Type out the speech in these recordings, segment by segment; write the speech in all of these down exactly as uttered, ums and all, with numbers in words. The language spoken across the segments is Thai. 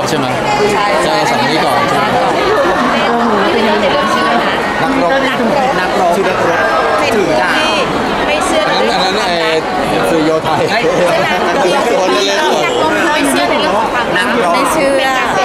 ใช่ไหมใช่ใช่สองนี้ก่อนใช่ไหมนักรบนักรบนักรบชื่อนักรบถือดาบไม่เชื่ออันนั้นอันนั้นไอ้คือโยไทยคนเล่นๆไม่เชื่อในเรื่องของความรักไม่เชื่อ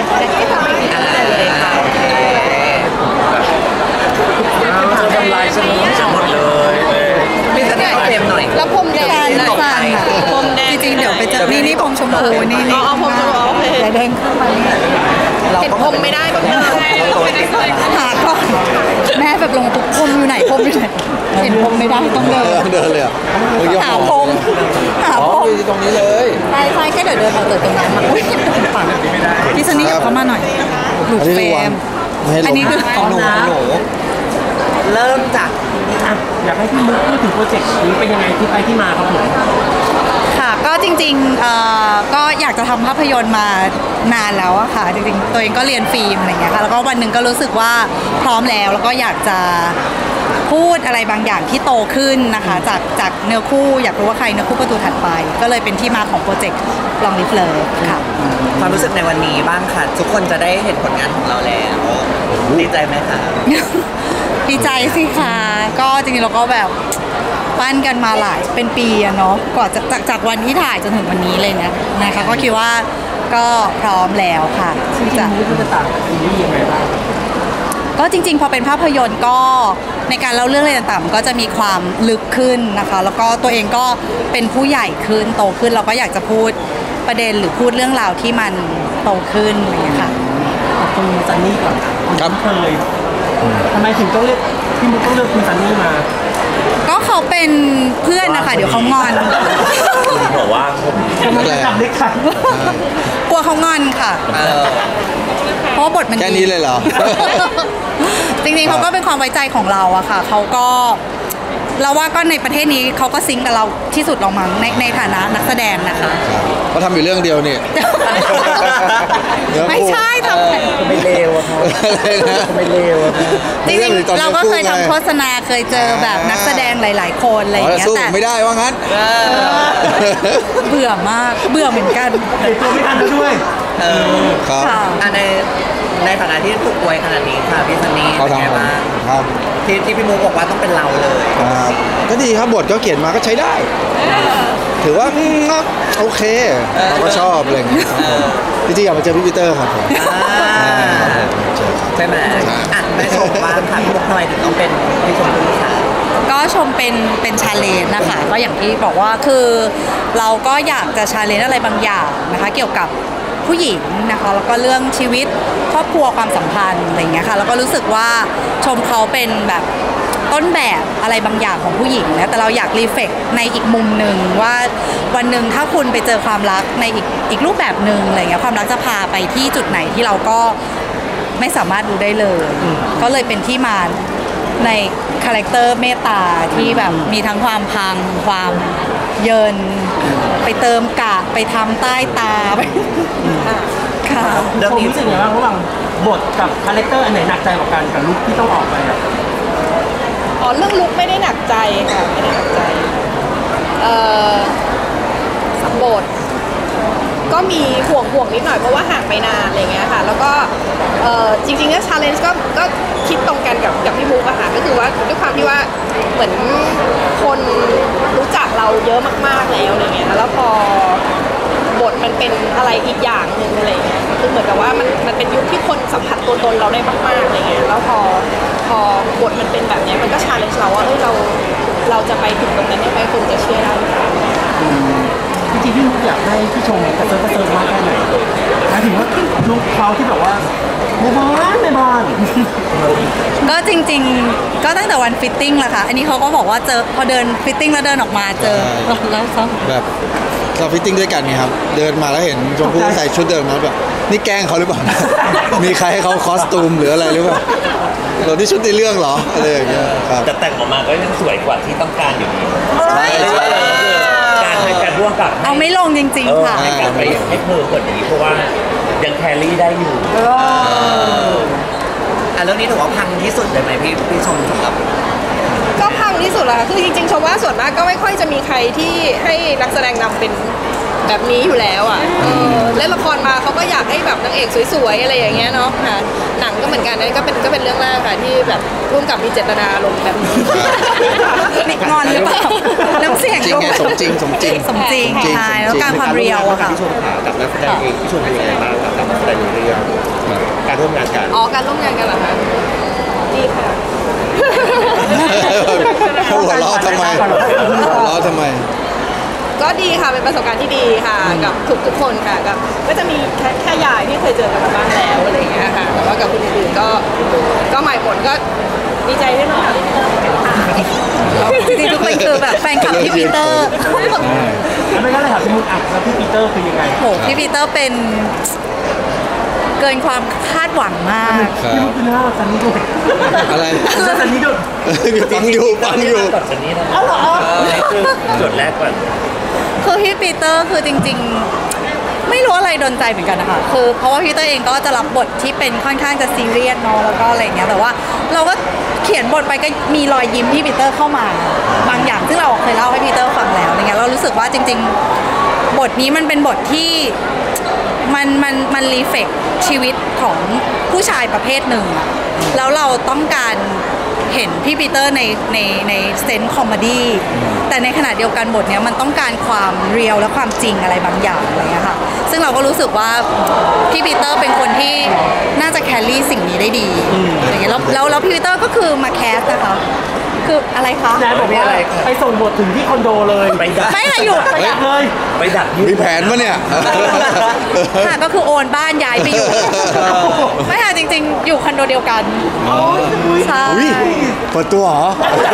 ทำลายสมองจะหมดเลยไม่แสดงเต็มหน่อยแล้วพรมแดงสั่นพรมแดงจริงๆเดี๋ยวไปจะนี่นี่พรมชมพูนี่นี่อ๋อพรมชมพูโอเคเดินเข้ามานี่เห็นพรมไม่ได้บ้างเลยหาก่อนแม่แบบลงปุ๊บพรมอยู่ไหนพรมอยู่ไหนเห็นพรมไม่ได้ต้องเดินเดินเลยอ่ะหาพรมหาพรมตรงนี้เลยใช่ใช่แค่เดี๋ยวเดินออกจากตรงนั้นมาพี่ซันนี่เข้ามาหน่อยหลุดเฟรมอันนี้คือของหนูหนูเริ่มจากอยากให้พี่มุกพูดถึงโปรเจกต์นี้เป็นยังไงที่ไปที่มาครับผมค่ะก็จริงๆก็อยากจะทำภาพยนตร์มานานแล้วอะค่ะจริงๆตัวเองก็เรียนฟิล์มอะไรอย่างเงี้ยค่ะแล้วก็วันหนึ่งก็รู้สึกว่าพร้อมแล้วแล้วก็อยากจะพูดอะไรบางอย่างที่โตขึ้นนะคะจากจากเนื้อคู่อยากรู้ว่าใครเนื้อคู่ประตูถัดไปก็เลยเป็นที่มาของโปรเจกต์ลองลิฟเลอร์ค่ะความรู้สึกในวันนี้บ้างค่ะทุกคนจะได้เห็นผลงานของเราแล้วดีใจไหมคะดีใจสิคะก็จริงๆเราก็แบบปั้นกันมาหลายเป็นปีอะเนาะกว่าจะจากจากวันที่ถ่ายจนถึงวันนี้เลยนะนะคะก็คิดว่าก็พร้อมแล้วค่ะที่จะมันจะต่างซีรีส์ยังไงบ้างก็จริงๆพอเป็นภาพยนตร์ก็ในการเล่าเรื่องอะไรต่างๆก็จะมีความลึกขึ้นนะคะแล้วก็ตัวเองก็เป็นผู้ใหญ่ขึ้นโตขึ้นเราก็อยากจะพูดประเด็นหรือพูดเรื่องราวที่มันโตขึ้นอะไรอย่างเงี้ยค่ะคุณซันนี่ก่อนครับเคยทำไมถึงต้องเลือกพี่มุกต้องเลือกคุณซันนี่มาก็เขาเป็นเพื่อนนะคะเดี๋ยวเขางอนบอกว่าผมจะทำได้ค่ะกลัวเขางอนค่ะเพราะบทมันแค่นี้เลยเหรอจริงๆเขาก็เป็นความไว้ใจของเราอะค่ะเขาก็เราว่าก็ในประเทศนี้เขาก็ซิงกับเราที่สุดลงมั้งในในฐานะนักแสดงนะคะเขาทำอยู่เรื่องเดียวนี่ไม่ใช่ทำไม่เลวอะครับไม่เลวจริงๆเราก็เคยทำโฆษณาเคยเจอแบบนักแสดงหลายๆคนอะไรอย่างเงี้ยแต่ไม่ได้ว่างั้นเบื่อมากเบื่อเหมือนกันตัวไม่ทันด้วยครับในในฐานะที่ถูกอวยขนาดนี้ค่ะพี่ซันนี่เขาทำบ้างครับที่ที่พี่มุกบอกว่าต้องเป็นเราเลยก็ดีครับบทก็เขียนมาก็ใช้ได้ถือว่าก็โอเคเราก็ชอบอะไรอย่างเงี้ยจริงๆอยากมาเจอพี่ปีเตอร์ครับผมใช่ไหมอ่ะไม่ชมบ้างค่ะพี่มุกทำไมถึงต้องเป็นพี่ชมพู่ค่ะก็ชมเป็นเป็นชาเลนจ์นะคะก็อย่างที่บอกว่าคือเราก็อยากจะชาเลนจ์อะไรบางอย่างนะคะเกี่ยวกับผู้หญิงนะคะแล้วก็เรื่องชีวิตครอบครัวความสัมพันธ์อะไรอย่างเงี้ยค่ะแล้วก็รู้สึกว่าชมเขาเป็นแบบต้นแบบอะไรบางอย่างของผู้หญิงนะแต่เราอยากรีเฟกในอีกมุมหนึ่งว่าวันหนึ่งถ้าคุณไปเจอความรักในอีกอีกรูปแบบหนึ่งอะไรเงี้ยความรักจะพาไปที่จุดไหนที่เราก็ไม่สามารถรู้ได้เลยก็เลยเป็นที่มาในคาแรคเตอร์เมตตาที่แบบมีทั้งความพังความเยินไปเติมกะไปทำใต้ตาไปค่ะเรื่องนี้รู้สึกยังไงบ้างระหว่างบทกับคาแรคเตอร์อันไหนหนักใจกว่ากันกับลุคที่ต้องออกไปอ่ะอ๋อเรื่องลุคไม่ได้หนักใจค่ะไม่ได้หนักใจเอ่อบทก็มีห่วงห่วงนิดหน่อยเพราะว่าห่างไปนานอะไรเงี้ยค่ะแล้วก็เอ่อจริงๆก็ชาเลนจ์ก็ก็คิดตรงกันกับกับพี่มุกอะค่ะก็คือว่าด้วยความที่ว่าเหมือนคนรู้จักเราเยอะมากๆแล้วอะไรเงี้ยแล้วพอบทมันเป็นอะไรอีกอย่างหนึ่งอะไรเงี้ยคือเหมือนกับว่ามันมันเป็นยุคที่คนสัมผัสตัวตนเราได้มากๆอะไรเงี้ยแล้วพอพอบทมันเป็นแบบนี้มันก็ชาเลนจ์เราว่าเอ้ยเราเราจะไปถึงตรงนั้นได้ไหมคนจะเชื่อได้จริงๆพี่มุกอยากให้พี่ชมกระเซิร์กระเซิร์มากแค่ไหนหมายถึงว่าลุคเขาที่แบบว่าในบ้านในบ้านก็จริงๆก็ตั้งแต่วันฟิตติ้งแหละค่ะอันนี้เขาก็บอกว่าเจอพอเดินฟิตติ้งแล้วเดินออกมาเจอแล้วแบบเราฟิตติ้งด้วยกันไงครับเดินมาแล้วเห็นชมพู่ใส่ชุดเดิมมาแบบนี่แกล้งเขาหรือเปล่ามีใครให้เขาคอสตูมหรืออะไรหรือเปล่าเราที่ชุดในเรื่องเหรออะไรอย่างเงี้ยแต่แต่งออกมาก็ยังสวยกว่าที่ต้องการอยู่ดีใช่ใช่การให้การร่วมกับเอาไม่ลงจริงๆค่ะให้การไปให้เพิ่มกว่านี้เพราะว่ายังแครี่ได้อยู่อ่ะเรื่องนี้ถือว่าพังที่สุดเลยไหมพี่พี่ชมสำหรับก็พังที่สุดแหละคือจริงๆชมว่าส่วนมากก็ไม่ค่อยจะมีใครที่ให้นักแสดงนำเป็นแบบนี้อยู่แล้วอ่ะเออเล่นละครมาเขาก็อยากให้แบบนางเอกสวยๆอะไรอย่างเงี้ยเนาะค่ะหนังก็เหมือนกันนะก็เป็นก็เป็นเรื่องแรกค่ะที่แบบร่วมกับมีเจตนาลงแบบนี้นิดงอนหรือเปล่าน้ำเสียงจริงไงสมจริงสมจริงสมจริงสมจริงใช่สมจริงแล้วการความเรียวอะค่ะพี่ชมขากับนักแสดงเองพี่ชมเป็นยังไงบ้างกับนักแสดงในเรื่องการร่วมงานกันอ๋อการร่วมงานกันเหรอคะดีค่ะหัวเราะทำไมหัวเราะทำไมก็ดีค่ะเป็นประสบการณ์ที่ดีค่ะกับทุกทุกๆคนค่ะกับก็จะมีแค่แค่ยายที่เคยเจอกันมาบ้างแล้วอะไรอย่างเงี้ยค่ะแต่ว่ากับคนอื่นๆก็ก็หมายผลก็ดีใจด้วยเนาะจริงๆทุกคนคือแบบแฟนคลับพี่ปีเตอร์แล้วไม่งั้นเลยถามพี่มุกอ่ะแล้วพี่ปีเตอร์คือยังไงโหพี่ปีเตอร์เป็นเกินความคาดหวังมากครัพี่บมุกคือหน้าซันนี่ดุอะไรซันนี่ดุฟังอยู่ฟังอยู่ก่อนสันนี้นะนี่คือจุดแรกก่อนคือพี่ปีเตอร์คือจริงๆ ไม่รู้อะไรโดนใจเหมือนกันนะคะคือเพราะว่าพี่ปีเตอร์เองก็จะรับบทที่เป็นค่อนข้างจะซีเรียสเนาะแล้วก็อะไรเงี้ยแต่ว่าเราก็เขียนบทไปก็มีรอยยิ้มพี่ปีเตอร์เข้ามาบางอย่างซึ่งเราเคยเล่าให้พี่ปีเตอร์ฟังแล้วอะไรเงี้ยเรารู้สึกว่าจริงๆบทนี้มันเป็นบทที่มันมันมันรีเฟกชีวิตของผู้ชายประเภทหนึ่งอะแล้วเราต้องการเห็นพี่ปีเตอร์ในในในเซนส์คอมเมดี้แต่ในขณะเดียวกันบทเนี้ยมันต้องการความเรียลและความจริงอะไรบางอย่างอะไรเงี้ยค่ะซึ่งเราก็รู้สึกว่าพี่ปีเตอร์เป็นคนที่น่าจะแครี่สิ่งนี้ได้ดีอย่างเงี้ยแล้วแล้วแล้วพี่ปีเตอร์ก็คือมาแคสนะคะคืออะไรคะนายบอกว่าไปส่งบทถึงที่คอนโดเลยไปดักไม่ค่ะอยู่ไปดักเลยไปดักยืมีแผนปะเนี่ยค่ะก็คือโอนบ้านย้ายไปอยู่ไม่ค่ะจริงๆ อยู่คอนโดเดียวกันใช่อุ้ยเปิดตัวเหรอ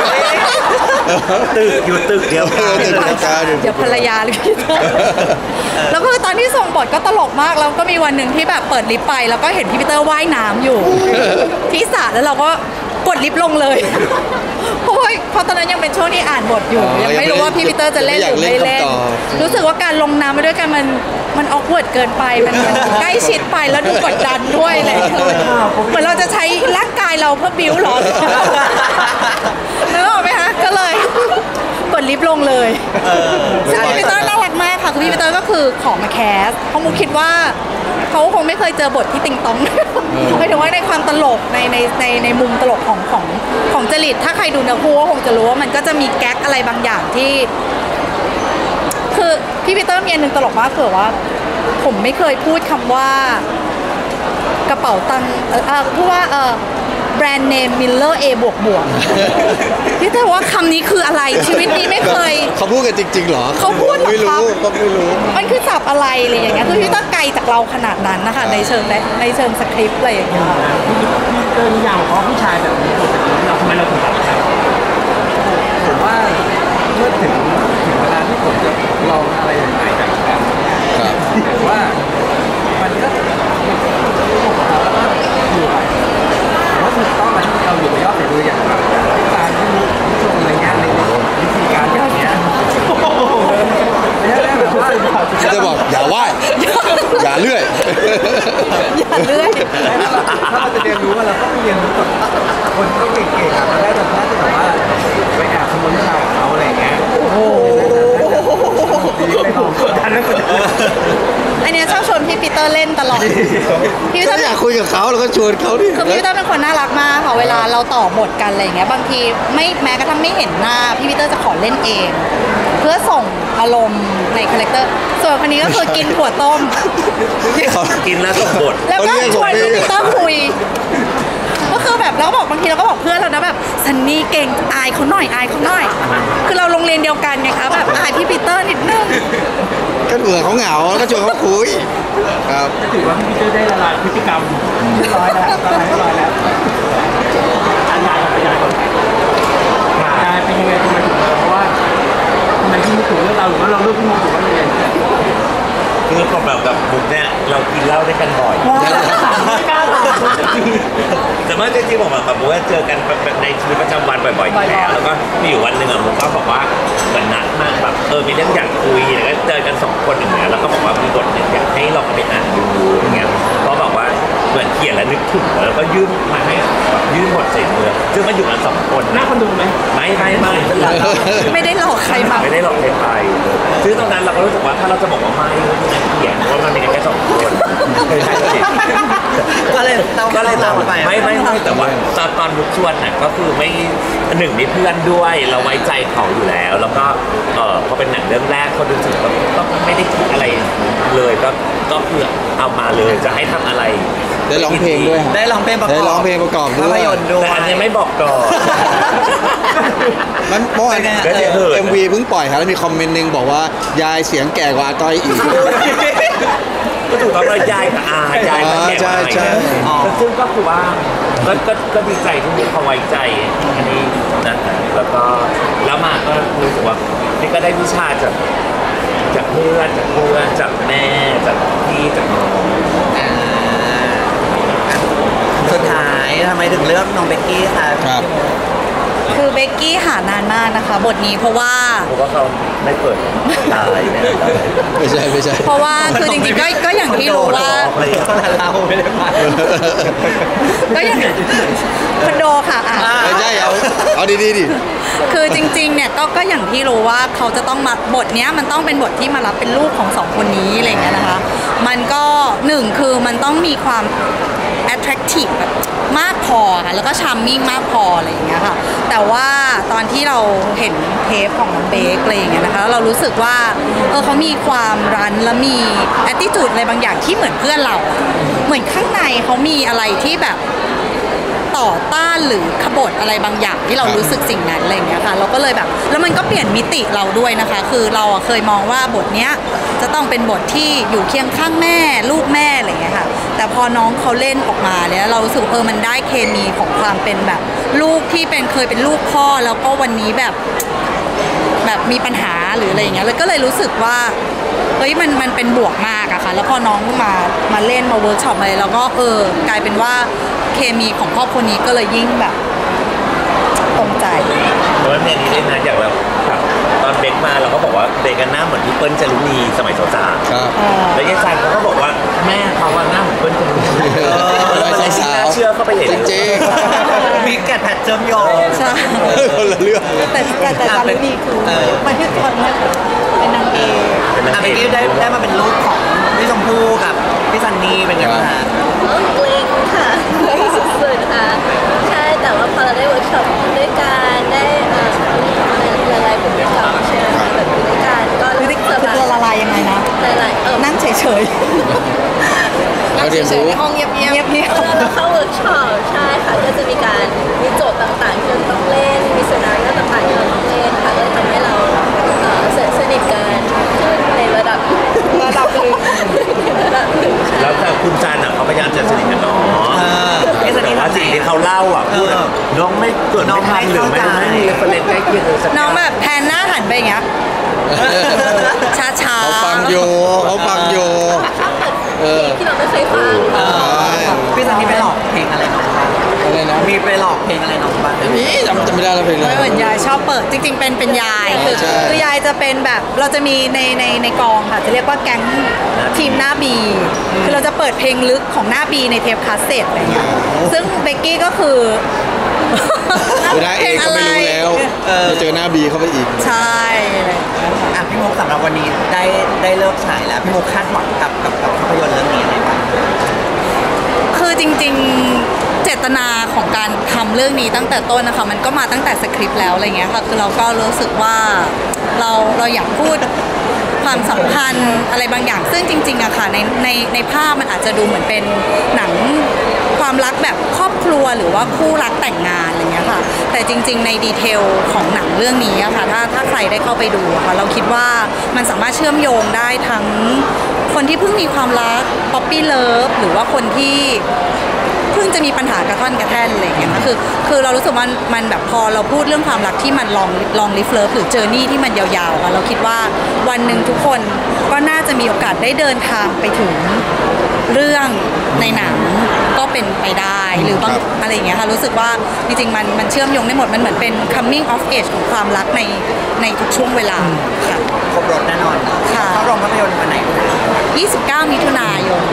ตึกอยู่ตึกเดียวเออตึกเดียวกันเดี๋ยวภรรยาเลยพี่เตอร์แล้วก็ตอนที่ส่งบทก็ตลกมากแล้วก็มีวันหนึ่งที่แบบเปิดลิฟต์ไปแล้วก็เห็นพี่ปีเตอร์ว่ายน้ำอยู่ ที่สระแล้วเราก็กดลิฟต์ลงเลยเพราะว่าเพราะตอนนั้นยังเป็นช่วงที่อ่านบทอยู่ยังไม่รู้ว่าพี่ปีเตอร์จะเล่นหรือไม่เล่นรู้สึกว่าการลงน้ำไปด้วยกันมันมันออกเวิร์ดเกินไปมันมันใกล้ชิดไปแล้วดูกดดันด้วยอะไรอย่างเงี้ยเหมือนเราจะใช้ร่างกายเราเพื่อบิ้วหรอนึกออกไหมคะก็เลยกดลิฟต์ลงเลยซึ่งพี่ปีเตอร์น่ารักมากค่ะคือพี่ปีเตอร์ก็คือของมาแคสเพราะมุกคิดว่าเขาคงไม่เคยเจอบทที่ติงตองหมายถึงว่าในความตลกในในในในมุมตลกของของของจริตถ้าใครดูเนื้อคู่ก็คงจะรู้ว่ามันก็จะมีแก๊กอะไรบางอย่างที่ คือพี่ปีเตอร์มีอันหนึ่งตลกมากคือว่า ผมไม่เคยพูดคำว่ากระเป๋าตังค์เออเออพูดว่าเออแบรนด์เนมมิลเลอร์เอบวกบวกพี่เตอร์ว่าคำนี้คืออะไรชีวิตนี้ไม่เคยเขาพูดกันจริงๆเหรอเขาพูดเหรอไม่ครับรู้ก็ไม่รู้มันคือศัพท์อะไรอะไรอย่างเงี้ยคือพี่เตอร์ไกลจากเราขนาดนั้นนะคะในเชิงในในเชิงสคริปต์อะไรอย่างเงี้ยพี่ปีเตอร์นิยามของผู้ชายแบบนี้เราทำไมเราถึงรับใช้ผมว่าเมื่อถึงถึงเวลาที่ผมจะลองอะไรใหม่ๆแบบแบบครับผมว่ามันก็แล้วก็อยู่ไปผมว่าถูกต้องนะที่เราอยู่กับยอดฝีมืออย่างแบบการที่มุกที่ชมอะไรเงี้ยในวิธีการอย่างเงี้ยไม่ใช่แบบว่าเขาจะบอกอย่าไหว้อย่าเลื่อยอย่าเลื่อยถ้าเราจะเรียนรู้ว่าเราต้องเรียนรู้กับคนที่เก่งๆอ่ะเราได้แต่ถ้าจะแบบว่าไปแอบขโมยวิชาของเขาอะไรเงี้ยโอ้โหดีเลยลองกันแล้วอันเนี้ยชอบชวนพี่ปีเตอร์เล่นตลอดพี่ปีเตอก็ร์อยากคุยกับเขาแล้วก็ชวนเขาดิคือพี่ปีเตอร์เป็นคนน่ารักมากค่ะเวลาเราต่อบทกันอะไรอย่างเงี้ยบางทีไม่แม้กระทั่งไม่เห็นหน้าพี่ปีเตอร์จะขอเล่นเอง เพื่อส่งอารมณ์ในคาแรคเตอร์ส่วนคนนี้ก็คือกินถั่วต้มกินแล้วส่งบทแล้วก็ชวนพี่ปีเตอร์คุยก็คือแบบเราก็บอกบางทีเราก็บอกเพื่อนเรานะแบบซันนี่เก่งอายเขาหน่อยอายเขาหน่อย คือเราโรงเรียนเดียวกันไงคะแบบอายพี่ปีเตอร์นิดนึงก็เบื่อเขาเหงาแล้วก็ชวนเขาคุยครับถือว่าพี่ปีเตอร์ได้ละลายพฤติกรรมเรียบร้อยแล้วละลายเรียบร้อยแล้วอันยายก่อนอันยายก่อนยายเป็นยังไงทำไมถึงเพราะว่าทำไมพี่มุกถึงเลือกเราหรือว่าเราเลือกพี่มุกหรือว่ายังไงคือของเรากับบุ๊กเนี่ยเรากินเหล้าด้วยกันบ่อยไม่กล้าถามแต่ว่าจริงๆผมกับบุ๊กเจอกันในชีวิตประจำวันบ่อยๆอยู่แล้วแล้วก็มีอยู่วันหนึ่งอะบุ๊กก็บอกว่าเหมือนนัดมาแบบเออมีเรื่องอยากคุยแล้วก็เจอกันสองคนอย่างเงี้ยแล้วก็บอกว่ามีบทหนึ่งอยากให้ลองไปอ่านดูอย่างเงี้ยก็บอกว่าเหมือนเขียนแล้วนึกถึงแล้วก็ยื่นมาให้แบบยื่นบทใส่เมืองซึ่งมันอยู่กันสองคนหน้าคนดูไหมไม่ไม่ไม่ไม่ได้หลอกใครมาไม่ได้หลอกใครไปซึ่งตรงนั้นเราก็รู้สึกว่าถ้าเราจะบอกว่าไม่เขียนว่ามันมีกันแค่สองคนใช่สิก็เลยเราก็เลยตามทำไปไม่ไม่ไม่แต่ว่าตอนตอนบุกชวนน่ะก็คือไม่หนึ่งมีเพื่อนด้วยเราไว้ใจเขาอยู่แล้ว แล้วก็เออพอเป็นหนังเรื่องแรกเขาดูสึกว่าก็ไม่ได้คิดอะไรเลยก็ก็คือเอามาเลยจะให้ทำอะไรได้ร้องเพลงด้วยครับได้ร้องเพลงประกอบได้ร้องเพลงประกอบด้วยภาพยนตร์ด้วยแต่อันนี้ไม่บอกก่อนมันเมื่อวานเป็นไงก็จะเถิดเอ็มวีเพิ่งปล่อยครับแล้วมีคอมเมนต์หนึงบอกว่ายายเสียงแก่กว่าอาต้อยอีกก็ถูกต้องเลยยายกับอายายกับแม่ใช่ใช่อ๋อซึ่งก็คือว่าก็ก็ก็ดีใจที่เขาไว้ใจอันนี้นะฮะแล้วก็แล้วมาก็รู้สึกว่านี่ก็ได้วิชาจากจากเพื่อนจากเพื่อนจากแม่จากพี่จากน้องอ่าสุดท้ายทำไมถึงเลือกน้องเบกกี้คะครับคือเบกกี้หานานมากนะคะ บทนี้เพราะว่าเพราะว่าเขาไม่เปิดตายเนี่ยไม่ใช่ไม่ใช่เพราะว่าคือจริงๆก็ก็อย่างที่รู้ว่าเราไม่ได้มาก็อย่างคอนโดค่ะอ่ะไม่ใช่เอาเอาดีๆดิคือจริงๆ เนี่ยก็ก็อย่างที่รู้ว่าเขาจะต้องมาบทเนี้ยมันต้องเป็นบทที่มารับเป็นลูกของสองคนนี้อะไรอย่างเงี้ยนะคะ มันก็หนึ่งคือมันต้องมีความ attractive แบบมากพอค่ะแล้วก็ charming มากพออะไรอย่างเงี้ยค่ะแต่ว่าตอนที่เราเห็นเทปของน้องเบคอะไรอย่างเงี้ยนะคะเรารู้สึกว่าเออเขามีความรันและมี attitude อะไรบางอย่างที่เหมือนเพื่อนเราอะเหมือนข้างในเขามีอะไรที่แบบ ต่อต้านหรือขบฏอะไรบางอย่างที่เรารู้สึกสิ่งนั้นอะไรอย่างเงี้ยค่ะเราก็เลยแบบแล้วมันก็เปลี่ยนมิติเราด้วยนะคะ คือเราอะเคยมองว่าบทเนี้ยจะต้องเป็นบทที่อยู่เคียงข้างแม่ลูกแม่อะไรอย่างเงี้ยค่ะแต่พอน้องเขาเล่นออกมาเนี่ยเรารู้สึกเออมันได้เคมีของความเป็นแบบ ลูกที่เป็นเคยเป็นลูกพ่อแล้วก็วันนี้แบบแบบมีปัญหาหรืออะไรอย่างเงี้ยแล้วก็เลยรู้สึกว่าเฮ้ยมันมันเป็นบวกมากอะค่ะแล้วพอน้องมามาเล่นมาเวิร์กช็อปอะไรแล้วก็เออกลายเป็นว่าเคมีของครอบครัวนี้ก็เลยยิ่งแบบตรงใจเพราะว่าเพลงนี้เล่นนะอย่างแบบตอนเบคมาเราก็บอกว่าเบคกันหน้าเหมือนพี่เปิ้ลจารุณีสมัยสาวครับๆแล้วยายซันเขาก็บอกว่าแม่เขาว่าหน้าเหมือนเปิ้ลจารุณีเออเราไม่สาวน่าเชื่อเข้าไปเห็นจริงมีแกะแพทเชื่อมโยงใช่ๆคนละเรื่องเลยแต่แต่แต่จารุณีคือเออมันคือตอนนี้เป็นนางเอกเป็นนางอ่ะเอเบกกี้กได้ได้มาเป็นลูกของพี่ชมพู่กับพี่ซันนี่เป็นไงบ้างคะเกรงค่ะเกรงสุดๆค่ะใช่แต่ว่าพอเราได้เวิร์กช็อปด้วยกันได้เอ่อละลายพฤติกรรมใช่ไหมคะแบบอยู่ด้วยกันก็คือที่เซอร์ไพรคือละส์ลายยังไงนะละลายเออนั่งเฉยเราเรียนรู้ในห้องเงียบๆเงียบเวลาเราเข้าเวิร์กช็อปใช่ค่ะก็จะมีการมีโจทย์ต่างๆที่เราต้องเล่นมีสนาริโอต่างๆที่เราต้องเล่นค่ะก็เลยทำให้เราเอ่อสนิทกันขึ้นในระดับๆระดับหนึ่งระดับหนึ่งค่ะแล้วแต่คุณจันอ่ะเขาพยายามจะสนิทกับน้องเออพี่ซันแต่นี่ว่าทำไงสิ่งที่เขาเล่าอ่ะพูดอะน้องไม่เกิดน้อไม่งทันหรือไม่ไม่เข้าใจไม่มีเรฟเฟรนซ์ใกล้เคียงเลยสักน้องแบบแพนหน้าหันไปอย่างเงี้ยช้าๆเขาฟังโยเขาฟังโยชอบเปิดเอเพลองที่เราไม่เคยฟังเออพี่ซันนี่ไปหลอกเพลงอะไรน้องบ้างอะไรนะมีไปหลอกเพลงอะไรน้องบ้างนี่จำจำไม่ได้แล้วเพลงอะไรไม่เหมือนยายชอบเปิดจริง ๆ เป็นเป็นยายคือใช่คือยายจะเป็นแบบเราจะมีในในในกองค่ะจะเรียกว่าแก๊งทีมหน้าบีคือเราจะเปิดเพลงลึกของหน้าบีในเทปคาสเซ็ตอะไรเงี้ยซึ่งเบกกี้ก็คือคือได้เองก็ไม่รู้แล้วเออจะเจอหน้าบีเข้าไปอีกใช่เลยอ่ะพี่มุกสำหรับวันนี้ได้ได้เลิกฉายแล้วพี่มุกคาดหวังกับกับกับภาพยนตร์เรื่องนี้ยังไงบ้างคือจริงๆเจตนาของการทำเรื่องนี้ตั้งแต่ต้นนะคะมันก็มาตั้งแต่สคริปต์แล้วอะไรเงี้ยค่ะคือเราก็รู้สึกว่าเราเราอยากพูดความสัมพันธ์อะไรบางอย่าง ซึ่งจริงๆอะค่ะในในในภาพมันอาจจะดูเหมือนเป็นหนังความรักแบบครอบครัวหรือว่าคู่รักแต่งงานอะไรเงี้ยค่ะแต่จริงๆในดีเทลของหนังเรื่องนี้อะค่ะถ้าถ้าใครได้เข้าไปดูอะค่ะเราคิดว่ามันสามารถเชื่อมโยงได้ทั้งคนที่เพิ่งมีความรักป๊อปปี้เลิฟหรือว่าคนที่เพิ่งจะมีปัญหากระท่อนกระแท่นอะไรอย่างเงี้ยค่ะคือคือเรารู้สึกว่ามันแบบพอเราพูดเรื่องความรักที่มันลองลองลิฟเลิฟหรือเจอร์นี่ที่มันยาวๆค่ะเราคิดว่าวันหนึ่งทุกคนก็น่าจะมีโอกาสได้เดินทางไปถึงเรื่องในหนังก็เป็นไปได้หรือบางอะไรอย่างเงี้ยค่ะรู้สึกว่าจริงๆมันมันเชื่อมโยงได้หมดมันเหมือนเป็น coming of age ของความรักในในทุกช่วงเวลาค่ะครบรถแน่นอนค่ะเข้าโรงภาพยนตร์วันไหนยี่สิบเก้ามิถุนายน